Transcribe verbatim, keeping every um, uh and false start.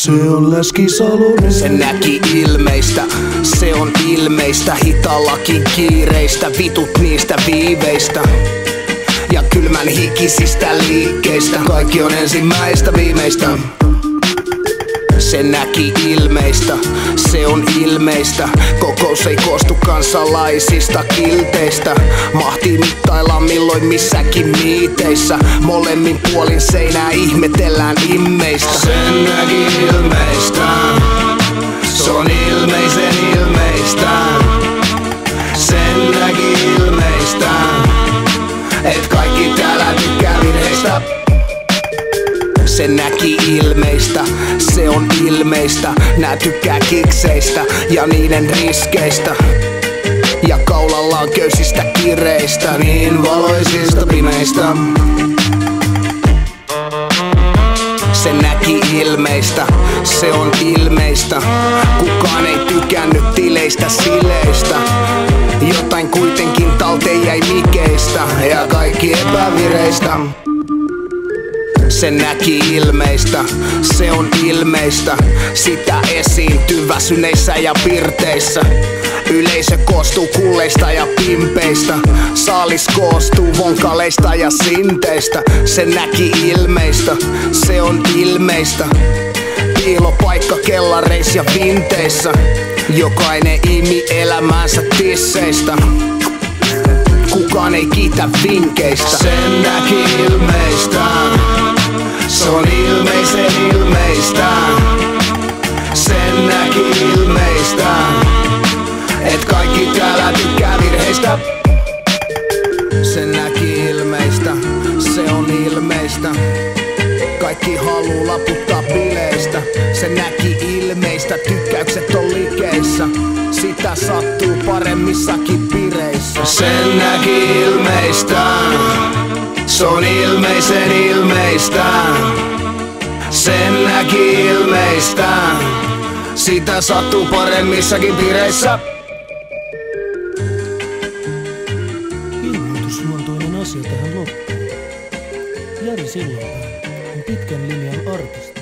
Se on Läski Salonen. Se näki ilmeistä, se on ilmeistä. Hitaallakin kiireistä, vitut niistä viiveistä ja kylmän hikisistä liikkeistä. Kaikki on ensimmäistä viimeistä. Se näki ilmeistä, se on ilmeistä. Kokous ei koostu kansalaisista kilteistä. Mahtii mittaillaan milloin missäkin miiteissä. Molemmin puolin seinää ihmetellään immeistä. Sen näki ilmeistä, se on ilmeisen ilmeistä. Sen näki ilmeistä, et kaikki täällä tykkää virheistä. Se näki ilmeistä, se on ilmeistä. Nää tykkää kikseistä ja niiden riskeistä ja kaulallaan köysistä kireistä, niin valoisista pimeistä. Se näki ilmeistä, se on ilmeistä. Kukaan ei tykännyt tileistä sileistä. Jotain kuitenkin talteen jäi mikeistä ja kaikki epävireistä. Se näki ilmeistä, se on ilmeistä. Sitä esiintyy väsyneissä ja pirteissä. Yleisö koostuu kulleista ja pimpeistä. Saalis koostuu vonkaleista ja sinteistä. Se näki ilmeistä, se on ilmeistä. Piilopaikka kellareissa ja vinteissä. Jokainen imi elämäänsä tisseistä. Kukaan ei kiitä vinkeistä. Sen näki ilmeistä, se on ilmeisen ilmeistä. Sen näki ilmeistä, et kaikki täällä tykkää virheistä. Se näki ilmeistä, se on ilmeistä. Kaikki haluu laputtaa bileistä. Se näki ilmeistä, tykkäykset on likeissä. Sitä sattuu paremmissakin pireissä. Sen näki ilmeistä, se on ilmeisen ilmeistä. Sen näki ilmeistä, sitä sattuu paremmissakin piireissä. Ilmoitusluontoinen asia tähän loppuun. Jari Sillanpää on pitkän linjan artisti.